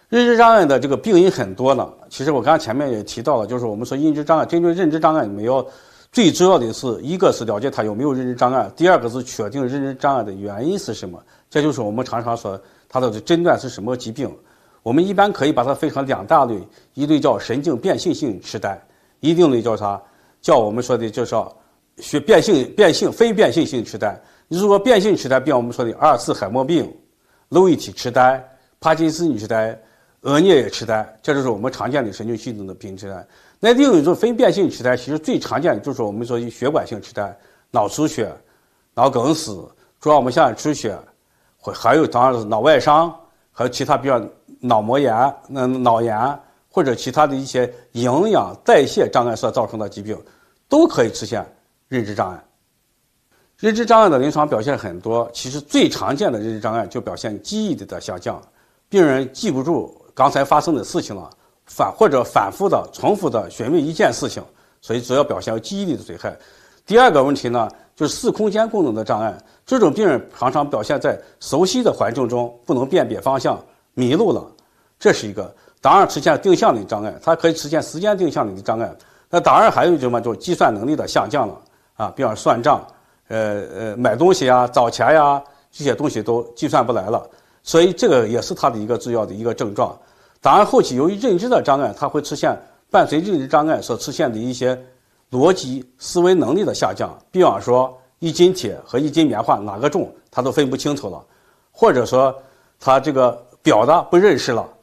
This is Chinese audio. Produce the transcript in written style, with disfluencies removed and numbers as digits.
认知障碍的这个病因很多呢。其实我刚才前面也提到了，就是我们说认知障碍，针对认知障碍，你们要最主要的是一个是了解他有没有认知障碍，第二个是确定认知障碍的原因是什么。这就是我们常常说它的诊断是什么疾病。我们一般可以把它分成两大类，一类叫神经变性性痴呆，一类叫啥？叫我们说的就是非变性性痴呆。如果变性痴呆，比方我们说的阿尔茨海默病、楼一体痴呆、帕金森痴呆、额颞痴呆，这就是我们常见的神经系统的病痴呆。那另一种非变性痴呆，其实最常见的就是我们说的血管性痴呆、脑出血、脑梗死、主要我们现在出血，还有当然是脑外伤，还有其他比如脑膜炎、脑炎或者其他的一些营养代谢障碍所造成的疾病，都可以出现认知障碍。认知障碍的临床表现很多，其实最常见的认知障碍就表现记忆力的下降，病人记不住刚才发生的事情了，或者反复的、重复的询问一件事情，所以主要表现记忆力的损害。第二个问题呢，就是视空间功能的障碍，这种病人常常表现在熟悉的环境中不能辨别方向，迷路了，这是一个。当然出现定向的障碍，它可以出现时间定向的障碍。那当然还有什么，就是计算能力的下降了啊，比方算账。买东西呀、找钱呀，这些东西都计算不来了，所以这个也是它的一个主要的一个症状。当然，后期由于认知的障碍，它会出现伴随认知障碍所出现的一些逻辑思维能力的下降，比方说一斤铁和一斤棉花哪个重，他都分不清楚了，或者说他这个表达不认识了。